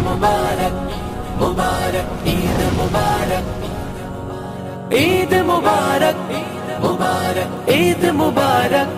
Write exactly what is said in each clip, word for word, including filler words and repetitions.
मुबारक मुबारक ईद मुबारक ईद मुबारक मुबारक ईद मुबारक।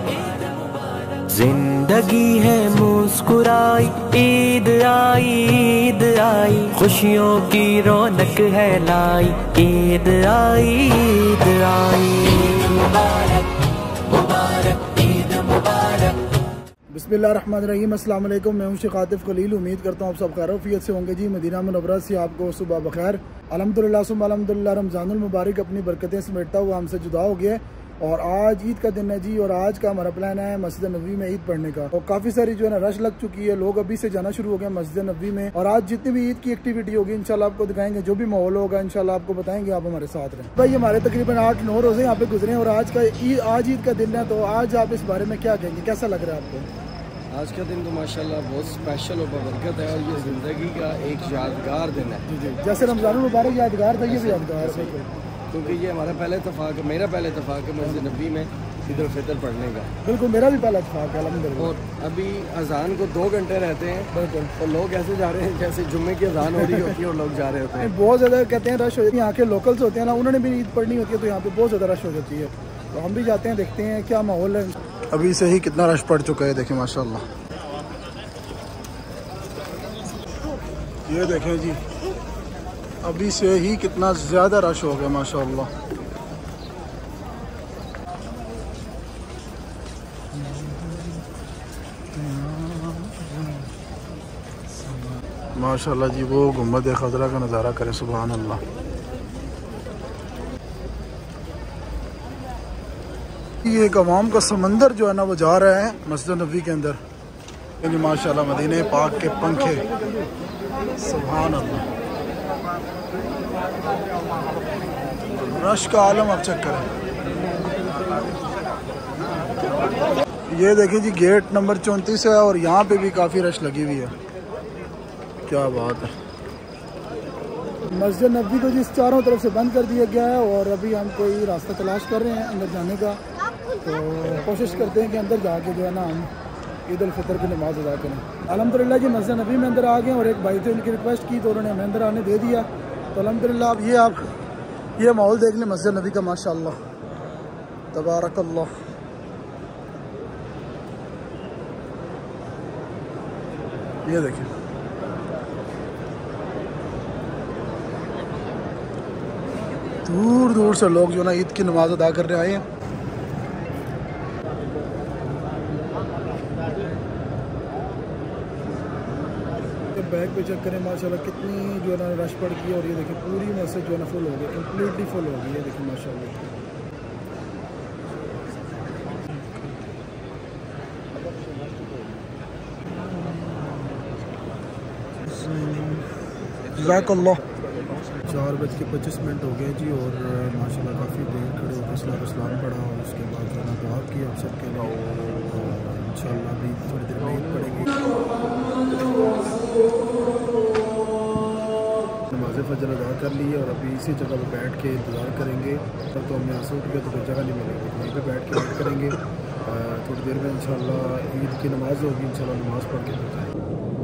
जिंदगी है मुस्कुराई, ईद आई ईद आई, खुशियों की रौनक है लाई, ईद आई ईद आई। ईद मुबारक मुबारक ईद मुबारक। बिस्मिल्लाहिर्रहमानिर्रहीम। अस्सलाम वालेकुम। मैं हूं शेख आतिफ खलील। उम्मीद करता हूं आप सब खैरियत से होंगे जी। मदीना मुनव्वरा से आपको सुबह बखैर। अल्हम्दुलिल्लाह सुम्मा अल्हम्दुलिल्लाह, रमज़ानुल मुबारक अपनी बरकतें समेटता हुआ हमसे जुदा हो गया और आज ईद का दिन है जी। और आज का हमारा प्लान है मस्जिद नबवी में ईद पढ़ने का। और काफ़ी सारी जो है ना रश लग चुकी है, लोग अभी से जाना शुरू हो गए मस्जिद नबवी में। और आज जितनी भी ईद की एक्टिविटी होगी इंशाल्लाह आपको दिखाएंगे, जो भी माहौल होगा इंशाल्लाह आपको बताएंगे। आप हमारे साथ रहें भाई। हमारे तकरीबन आठ नौ रोजे यहाँ पे गुजरे और आज का ईद आज ईद का दिन है। तो आज आप इस बारे में क्या कहेंगे, कैसा लग रहा है आपको? आज का दिन तो माशाल्लाह बहुत स्पेशल और बरकत है और ये ज़िंदगी का एक यादगार दिन है। जी जी, जैसे रमज़ानुल मुबारक यादगार था, ये भी यादगार है क्योंकि ये हमारा पहले इत्तेफाक, मेरा पहले इत्तेफाक है मस्जिद नबी में ईद उल फितर पढ़ने का। बिल्कुल, मेरा भी पहला इत्तेफाक है अल्हम्दुलिल्लाह। और अभी अजान को दो घंटे रहते हैं बिल्कुल, और लोग ऐसे जा रहे हैं जैसे जुम्मे की अजान हो रही होती है और लोग जा रहे होते हैं। बहुत ज़्यादा कहते हैं रश हो जाती है। यहाँ के लोकल्स होते हैं ना, उन्होंने भी ईद पढ़नी होती है तो यहाँ पे बहुत ज़्यादा रश हो जाती है। तो हम भी जाते हैं, देखते हैं क्या माहौल है। अभी से ही कितना रश पड़ चुका है, देखें माशाल्लाह। ये देखें जी, अभी से ही कितना ज़्यादा रश हो गया माशाल्लाह। माशाल्लाह जी, वो गुम्बद खज़रा का नज़ारा करें, सुभान अल्लाह। ये एक अवाम का समंदर जो है ना वो जा रहा है मस्जिद नबवी के अंदर। माशाल्लाह मदीने पाक के पंखे, सुभान अल्लाह। रश का आलम आप चेक करें। ये देखिए जी, गेट नंबर चौंतीस है और यहाँ पे भी काफ़ी रश लगी हुई है। क्या बात है। मस्जिद नबवी को जिस चारों तरफ से बंद कर दिया गया है और अभी हम कोई रास्ता तलाश कर रहे हैं अंदर जाने का। तो कोशिश करते हैं कि अंदर जाके जो है ना हम ईद उल फितर की नमाज़ अदा करें। अल्हम्दुलिल्लाह जी, मस्जिद नबी में अंदर आ गए और एक भाई थे, उनकी रिक्वेस्ट की तो उन्होंने हमें अंदर आने दे दिया। तो अल्हम्दुलिल्लाह अब ये आप ये माहौल देख लें मस्जिद नबी का, माशाअल्लाह तबारकल्लाह। ये देखिए, दूर दूर से लोग जो ना ईद की नमाज़ अदा करने आए हैं। बैग पे चेक करें माशाल्लाह कितनी जो है ना रश पड़ गई। और ये देखिए पूरी मस्जिद जो है ना फुल हो गई, कम्प्लीटली फुल हो गई है। देखिए माशाल्लाह। जज़ाकल्लाह। चार बज के पच्चीस मिनट हो गए जी और माशाल्लाह काफ़ी देर खड़े होकर सलाम इस्लाम पढ़ा और उसके बाद जो है दुआ की आप सबके लिए। इंशाल्लाह अभी थोड़ी देर में ईद पड़ेगी। नमाज़ फजर अदा कर ली और अभी इसी जगह पर बैठ के इंतज़ार करेंगे। तब तो हम यहाँ से उठ गए तो कोई जगह नहीं मिलेगी, वहीं पर बैठ के वेट करेंगे। थोड़ी देर में इंशाल्लाह ईद की नमाज़ होगी, इंशाल्लाह नमाज़ पढ़ के जाएंगे।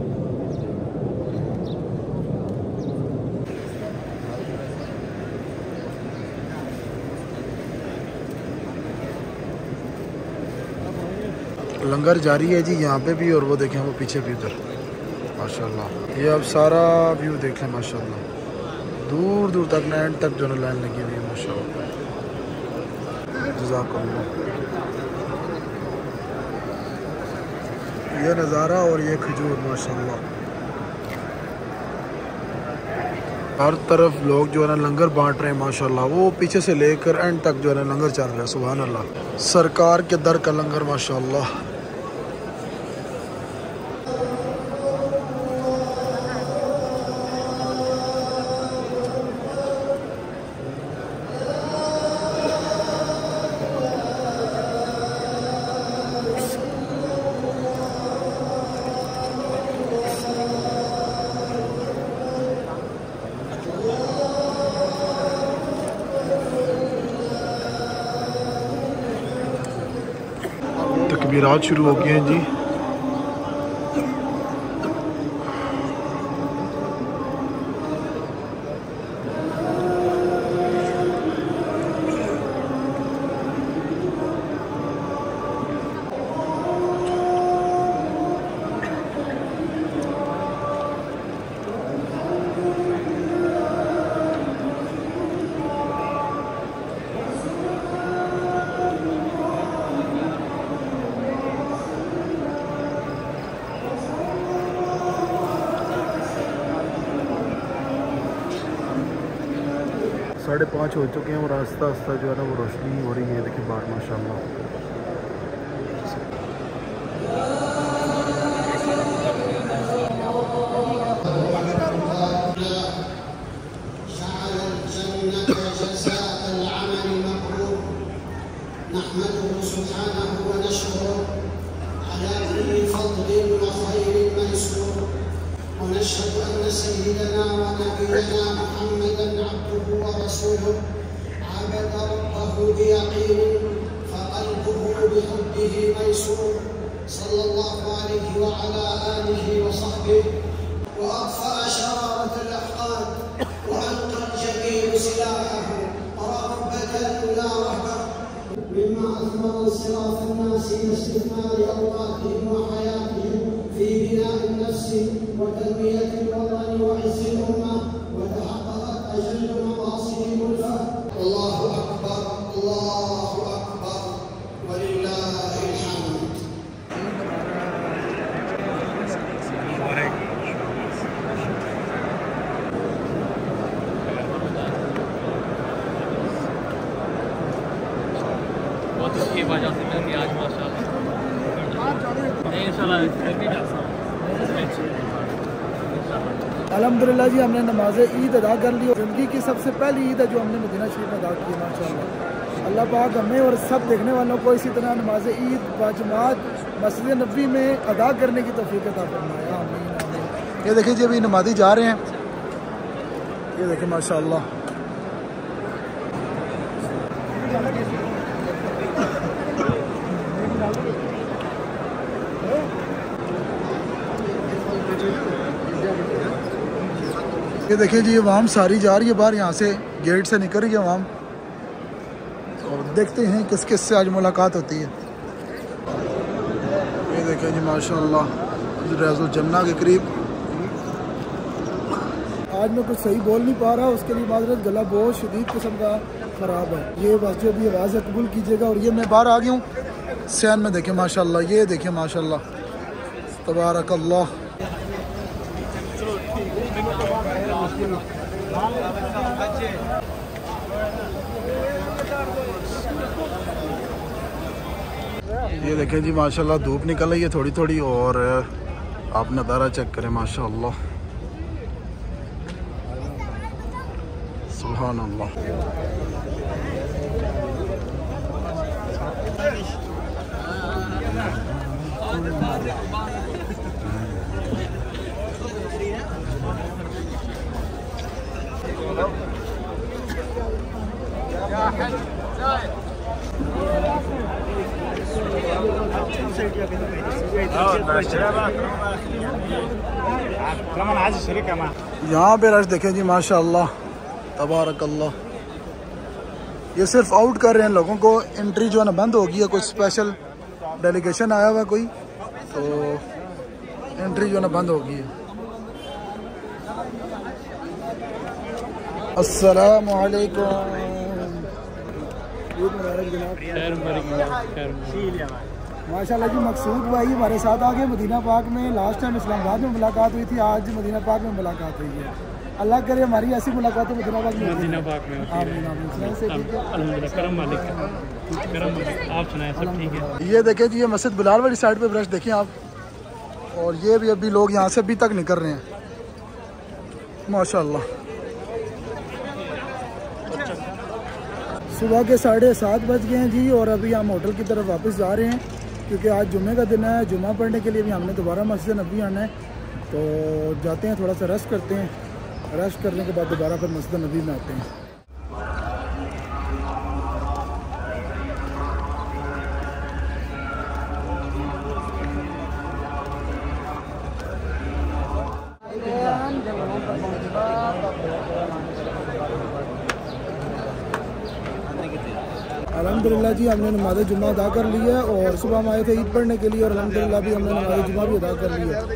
लंगर जारी है जी यहाँ पे भी और वो देखें वो पीछे भी उधर माशाल्लाह। ये अब सारा व्यू देखें माशाल्लाह, दूर दूर तक ना एंड तक जो है लाइन लगी हुई है माशाल्लाह। जज़ाकल्लाह। ये नज़ारा और ये खजूर माशाल्लाह, हर तरफ लोग जो है ना लंगर बांट रहे हैं माशाल्लाह। वो पीछे से लेकर एंड तक जो है ना लंगर चल रहा है, सुभान अल्लाह। सरकार के दर का लंगर माशाल्लाह। तकबीरात शुरू हो गए हैं जी। साढ़े पाँच हो चुके हैं और आस्ता आस्ता जो है ना वो रोशनी हो रही है। देखिए बाहर माशाल्लाह। ونشهد أن سيدنا ونبينا محمدا عبده ورسوله عبد ربه بيقين فقلبه بحبه ميسور صلى الله عليه وعلى آله وصحبه وأطفأ شرارة الأحقاد وألقى الجميع سلاحه رغبة لا رهبة مما أثمر انصراف الناس إلى استثمار أوقاتهم وحياتهم في بناء النفس وتنمية الوطن وعز الأمة وتحققت أجل مقاصد الفهم. الله أكبر الله أكبر ولله الحمد. बहुत अच्छी वजह से मैं आज माशाल्लाह इंशाल्लाह अल्हम्दुलिल्लाह जी हमने नमाज ईद अदा कर ली और ज़िंदगी की सबसे पहली ईद है जो हमने मदीना शरीफ में अदा की है माशाल्लाह। अल्लाह पाक हमें और सब देखने वालों को इसी तरह नमाज ईद बाजमात मस्जिद नबी में अदा करने की तौफीक अता फरमाए। आमीन आमीन। ये देखिए जी अभी नमाजी जा रहे हैं, ये देखिए माशाल्लाह। ये देखिए जी अवाम सारी जा रही है बाहर, यहाँ से गेट से निकल रही है अवाम। और देखते हैं किस किस से आज मुलाकात होती है। ये देखिए जी माशाल्लाह रज़ुल जन्ना के करीब। आज मैं कुछ सही बोल नहीं पा रहा, उसके लिए माजरत, गला बहुत शदीद किस्म का ख़राब है। ये बस जो भी आवाज़ है कबूल कीजिएगा। और ये मैं बाहर आ गया हूँ सैन में, देखिए माशाल्लाह। ये देखिए माशाल्लाह तबारक अल्लाह। ये देखें जी माशाल्लाह धूप निकल रही है थोड़ी थोड़ी और आप नज़ारा चेक करें माशाल्लाह सुभान अल्लाह। यहाँ पे रश देखें जी माशाल्लाह तबारक अल्लाह। ये सिर्फ आउट कर रहे हैं लोगों को, एंट्री जो है ना बंद हो गई है। कोई स्पेशल डेलीगेशन आया हुआ है कोई, तो एंट्री जो है ना बंद हो गई है। अस्सलाम वालेकुम। माशाल्लाह जी मकसूद भाई हमारे साथ आ गए मदीना पाक में। लास्ट टाइम इस्लामाबाद में मुलाकात हुई थी, आज मदीना पाक में मुलाकात हुई है। अल्लाह करे हमारी ऐसी मुलाकात मदीना पाक में मदीना पाक में आमीन आमीन। करम मालिक करम मालिक। आप सुनाएं सब ठीक है। ये देखें जी ये मस्जिद बिलाल वाली साइड पे ब्रश देखिए आप, और ये भी अभी लोग यहाँ से अभी तक निकल रहे हैं माशाल्लाह। सुबह के साढ़े सात बज गए हैं जी और अभी हम होटल की तरफ वापस जा रहे हैं क्योंकि आज जुम्मे का दिन है। जुम्मा पढ़ने के लिए भी हमने दोबारा मस्जिद नबी आना है, तो जाते हैं थोड़ा सा रेस्ट करते हैं। रेस्ट करने के बाद दोबारा फिर मस्जिद नबी में आते हैं। अल्हम्दुलिल्लाह जी हमने नमाज़ जुम्मा अदा कर ली है और सुबह हम आए थे ईद पढ़ने के लिए और अल्हम्दुलिल्लाह भी हमने नमाज़ जुम्मा भी अदा कर ली है।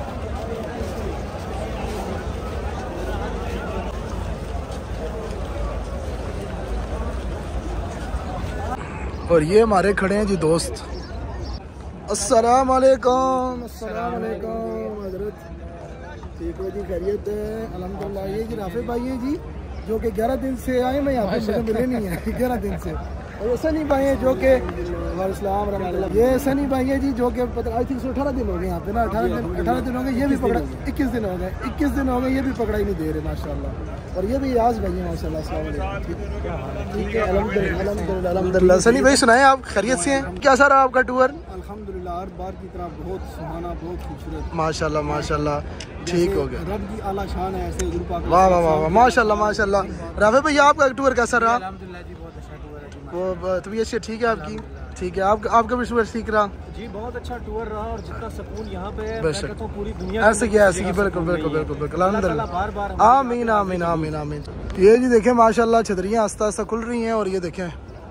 और ये हमारे खड़े हैं जी दोस्त। अस्सलाम वालेकुम। अस्सलाम वालेकुम हज़रत। ठीक हो जी, खैरियत है अल्हम्दुलिल्लाह। ये जी राफे भाई हैं जी जो कि ग्यारह दिन से आए, मैं यहाँ पे मुझे मिले नहीं है ग्यारह दिन से। और ये सनी भाई है जो कि वालेकुम रहमतुल्लाह, ये सनी भाई है जी जो कि आई थिंक अठारह दिन हो गए यहाँ पे ना, अठारह दिन अठारह दिन हो गए, ये भी पकड़ा इक्कीस दिन हो गए इक्कीस दिन हो गए ये भी पकड़ा ही नहीं दे रहे माशाल्लाह। और ये भी याज भाई है माशाल्लाह। अस्सलाम वालेकुम। ठीक है, अल्हम्दुलिल्लाह अल्हम्दुलिल्लाह। सनी भाई सुनाए, आप खैरियत से हैं? कैसा रहा आपका टूर? अल्हम्दुलिल्लाह हर बार की तरह बहुत सुहाना, बहुत खूबसूरत, माशाल्लाह माशाल्लाह। ठीक हो गया, रब की आला शान है ऐसे। वाह वाह वाह माशाल्लाह माशाल्लाह। राफे भाई आपका टूर कैसा रहा? अल्हम्दुलिल्लाह जी बहुत अच्छा टूर है जी। वो तबीयत से ठीक है आपकी? ठीक है, आप आपका भी टूर ठीक रहा जी, बहुत अच्छा टूर रहा। और जितना सुकून यहाँ पे है, बेशक। मैं कहता हूँ पूरी दुनिया ऐसे किया ऐसे की, बिल्कुल बिल्कुल बिल्कुल बिल्कुल अल्हम्दुलिल्लाह। आमीन आमीन आमीन आमीन। ये जी देखें माशाल्लाह छतरियाँ आस्ता आस्ता खुल रही हैं। और ये देखें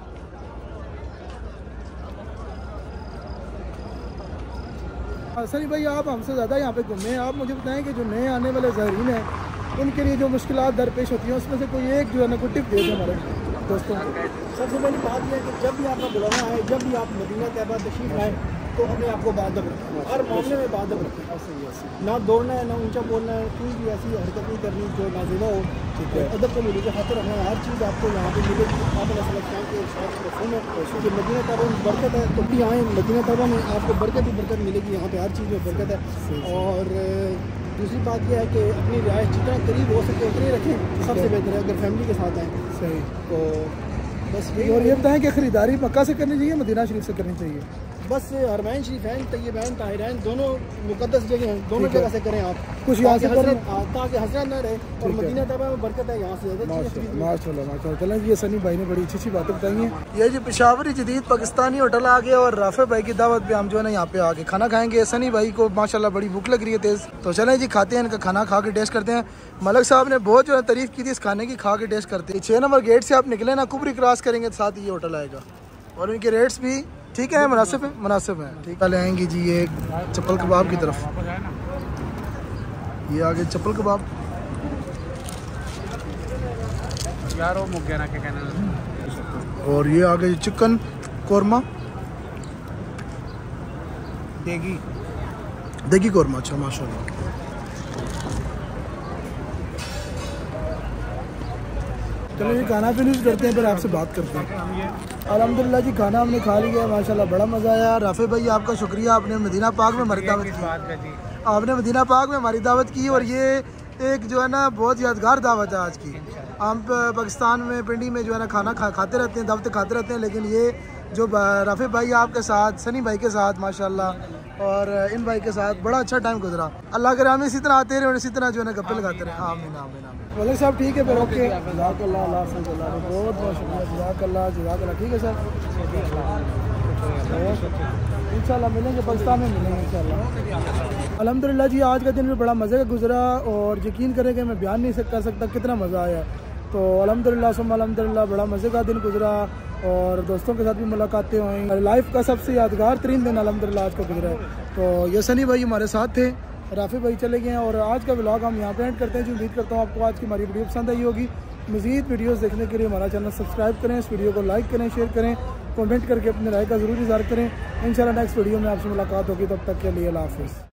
सनी भाई आप हमसे ज़्यादा यहाँ पे घूमे, आप मुझे बताएं कि जो नए आने वाले ज़ायरीन हैं उनके लिए जो मुश्किलात दरपेश होती हैं उसमें से कोई एक जो है ना कोई टिप दे दें हमारे दोस्तों। सबसे पहली बात यह है कि जब भी आपका बुलाना है, जब भी आप मदीना तैयबा तशरीफ लाएं, तो अपने आप को बादब रखें, हर मामले में बादब रखें। ना दौड़ना है, ना ऊंचा बोलना है, कोई भी ऐसी हरकत नहीं करनी जो नाज़िमा हो। ठीक है, अदब को मिली के खातिर रखना है, हर चीज़ आपको यहाँ पे मिलेगी। आप सलाम के साथ रसूम है जो मदीना तैयबा में बरकत है, तो भी आएँ मदीना तैयबा में आपको बरकत ही बरकत मिलेगी। यहाँ पे हर चीज़ में बरकत है। और दूसरी बात यह है कि अपनी रिहाइश जितना करीब हो सके उतनी रखें, सबसे बेहतर है अगर फैमिली के साथ आएँ। सही, तो बस और ये बताएं कि खरीदारी मक्का से करनी चाहिए, मदीना शरीफ से करनी चाहिए? बस हरमैन शरीफैन, तय्यबैन, ताहिरैन दोनों मुकद्दस जगह हैं, दोनों जगह से करें आप, कुछ यहाँ से करें ताकि हसरत न रहे। और मदीना तैयबा में बरकत है, यहाँ से ज़्यादा माशाल्लाह माशाल्लाह। चलें, ये सनी भाई ने बड़ी अच्छी अच्छी बातें बताई हैं। ये जी पेशावरी जदीद पाकिस्तानी होटल आ गया और राफे भाई की दावत पे हम जो है ना यहाँ पे आके खाना खाएंगे। सनी भाई को माशाल्लाह बड़ी भूख लग रही है तेज़, तो चलें जी खाते हैं, इनका खाना खा के टेस्ट करते हैं। मलक साहब ने बहुत जो है तारीफ की थी इस खाने की, खा के टेस्ट करते हैं। छः नंबर गेट से आप निकले ना, कुबरी क्रॉस करेंगे तो साथ ही ये होटल आएगा। और इनके रेट्स भी ठीक है, मुनासिब है मुनासिब है ठीक। पहले आएंगे जी ये चप्पल कबाब की तरफ, ये आगे चप्पल कबाब यार वो मुक गया ना, क्या कहना। और ये आगे चिकन कोरमा, देगी देगी कोरमा। अच्छा माशाल्लाह। चलो ये खाना फिनिश करते हैं, फिर आपसे बात करते हैं। अल्हम्दुलिल्लाह जी खाना हमने खा लिया है माशाल्लाह, बड़ा मज़ा आया। राफे भाई आपका शुक्रिया, आपने मदीना पाक में हमारी दावत की, आपने मदीना पाक में हमारी दावत की। और ये एक जो है ना बहुत यादगार दावत है आज की। हम पाकिस्तान में पिंडी में जो है ना खाना खा खाते रहते हैं, दावतें खाते रहते हैं, लेकिन ये जो राफे भाई आपके साथ, सनी भाई के साथ माशाल्लाह और इन भाई के साथ बड़ा अच्छा टाइम गुजरा। अल्लाह करे हम इसी तरह आते रहे और इसी तरह जो है ना गप्पे लगाते रहे। आमीन आमीन आमीन। मलिक साहब ठीक है फिर, ओके, जज़ाकल्लाह, बहुत बहुत शुक्रिया, जज़ाकल्लाह जज़ाकल्लाह। ठीक है सर, इंशाल्लाह मिलेंगे, पाकिस्तान में मिलेंगे इंशाल्लाह। अल्हम्दुलिल्लाह जी आज का दिन भी बड़ा मज़े का गुजरा और यकीन करें कि मैं बयान नहीं कर सकता कितना मज़ा आया। तो अल्हम्दुलिल्लाह सुम्मा अल्हम्दुलिल्लाह बड़ा मज़े का दिन गुजरा और दोस्तों के साथ भी मुलाकातें हुई। लाइफ का सबसे यादगार तरीन दिन अल्हम्दुलिल्लाह आज का गुजरा है। तो ये सनी भाई हमारे साथ थे, राफी भाई चले गए हैं और आज का व्लॉग हम यहाँ पे एंड करते हैं। जो उम्मीद करता हूँ आपको आज की हमारी वीडियो पसंद आई होगी। मज़ीद वीडियोस देखने के लिए हमारा चैनल सब्सक्राइब करें, इस वीडियो को लाइक करें, शेयर करें, कमेंट करके अपनी राय का ज़रूर इज़हार करें। इंशाल्लाह नेक्स्ट वीडियो में आपसे मुलाकात होगी, तब तक के लिए अल्लाह हाफ़िज़।